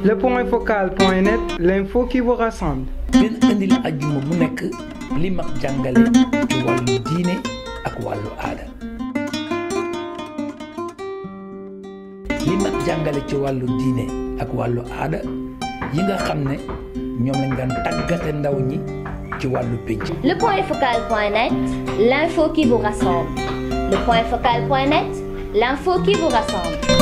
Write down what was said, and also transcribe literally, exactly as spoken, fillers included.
Le point focal point net, l'info qui vous rassemble. leen indil ajjuma bu nekk li mag jàngale ci wàllu diine ak wàllu aada. li mag jàngale ci wàllu diine ak wàllu aada yi nga xam ne ñoom lañ daan tàggate ndaw ñi ci wàllu pénc. Le point focal point net, l'info qui vous rassemble. Le point focal point net, l'info qui vous rassemble.